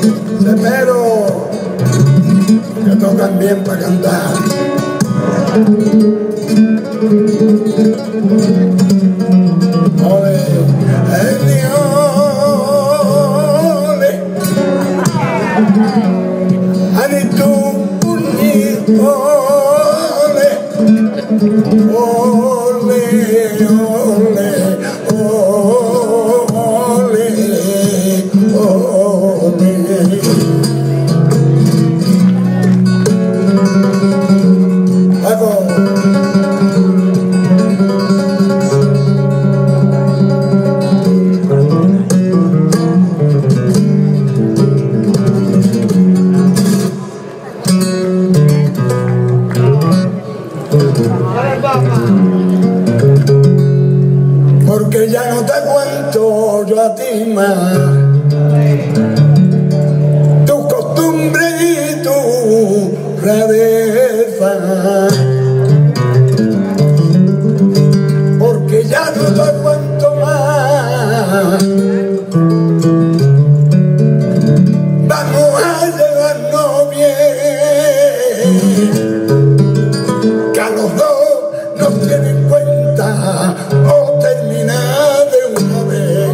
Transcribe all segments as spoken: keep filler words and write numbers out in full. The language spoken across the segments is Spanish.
Cepero, que tocan bien para cantar. Ole, el diole, ani tu puñi, ole, ole, ole, ole, ole. Paco. Porque ya no te cuento yo a ti más tu costumbre y tu rareza, porque ya no te cuento más. Vamos a llevarnos bien, que a los dos nos tienen cuenta o terminar de una vez.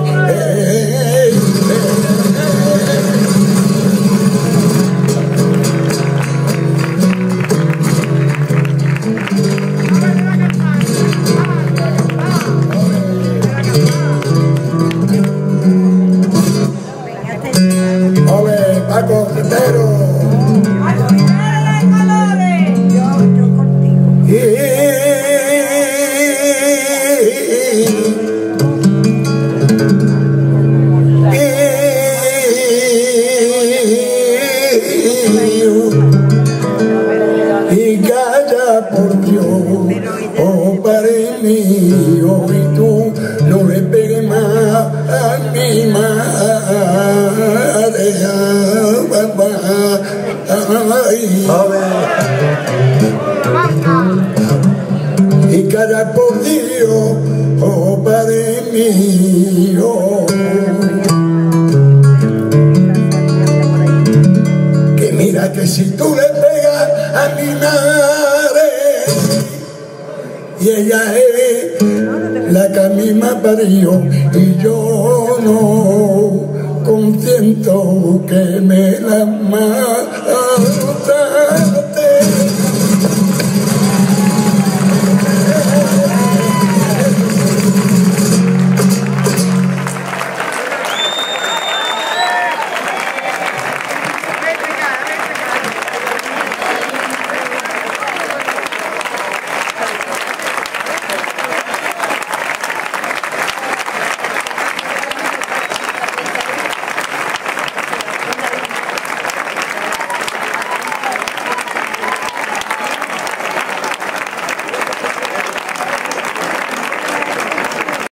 Ole, Paco, Cepero. Y calla por Dios, oh Padre mío, y tú no le pegues más a mi madre, papá. Y calla por Dios, oh Padre mío, que mira que si tú le pegas a mi madre, y ella es la que a mí me parió, y yo no consiento que me la mata.